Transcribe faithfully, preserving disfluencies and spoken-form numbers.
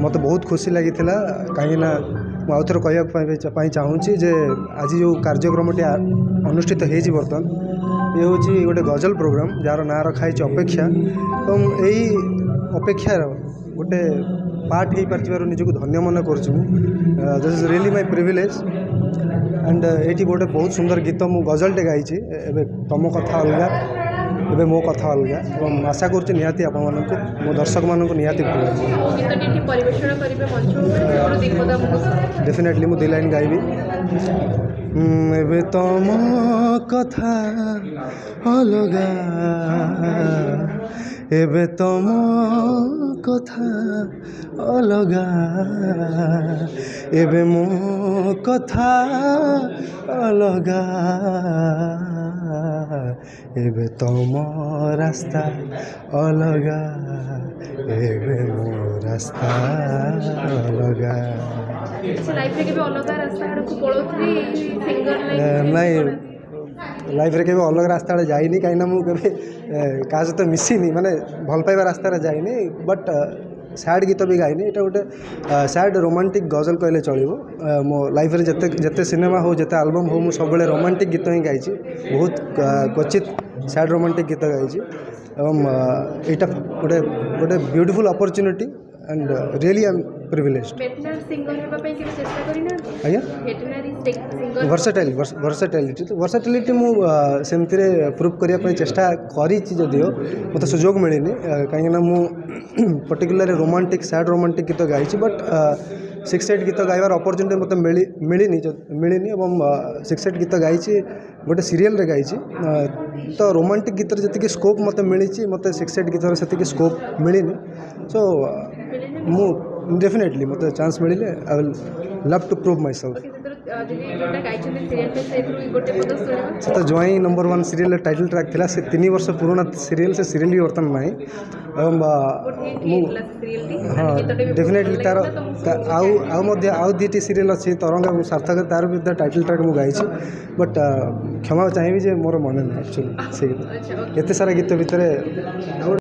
मत बहुत खुशी लगी कहीं आउ थे कहवाई चाहूँगी जे आज जो कार्यक्रमटी अनुष्ठित होती बर्तमान ये हूँ गोटे गजल प्रोग्राम जार ना रखाई अपेक्षा और यही अपेक्षार गोटे पार्ट हो पार निजक धन्य मन कर this is really my privilege and ये गोटे बहुत सुंदर गीत मु गजलटे गाई तुम कथा अलग एबे मो कथा अलग और आशा करुँच निहाती आप मो दर्शक मान निहाती भल डेफिनेटली मु दी लाइन गाइबी एबे तुम कथा अलग एबे तुम कथा अलग एबे मो कथा अलग एबे तुम रास्ता अलग एबे मो रास्ता अलग लाइफ रे के अलग रास्ता आड़क पळोथि सिंगर नहीं लाइफ रे के अलग रास्ता आड़े जाइनी कहीं मुझे क्या सहित मिसिनी माने भल पाइबा रास्ता जाइनी बट सैड गीत भी गाइनी ये गोटे सैड रोमांटिक गजल कहले चलो मो लाइफ रे जते जते सिनेमा हो जते एल्बम हो मुझे सब रोमांटिक गीत ही गाई बहुत क्वचित सैड रोमांटिक गीत गाई एवं यहाँ got a got a beautiful opportunity and really I am privileged आज्ञा वर्सेटाइल वर्सेटाइलिटी तो वर्सेटाइलिटी मुझे सेमती प्रूफ करने चेष्टा करियो मत सुजोग मिलनी कहीं मु पर्टिकुलर रोमांटिक सैड रोमांटिक गीत गाई बट सिक्स एट गीत गाइबार अपॉर्चुनिटी मत मिली मिलनी मिलनी एवं सिक्स एट गीत गाई गोटे सीरियल रे गाई तो रोमांटिक गीत जी स्कोप मत मिली मत सिक्स एट गीत से स्कोप मिलनी सो मु डेफिनेटली मत चांस मिले I will love to prove myself से तो ज्वाई number one serial title track थिला से तीन वर्ष पुराना सीरियल से सीरियल भी बर्तमान नहीं हाँ डेफिनेटली तार आउ आउ दुटी सीरियल अच्छी तरंग सार्थक तार भी टाइटल ट्रैक मुझे गाई बट क्षमा चाहिए जे मोर मन ना एक्चुअली से एत सारा गीत भितर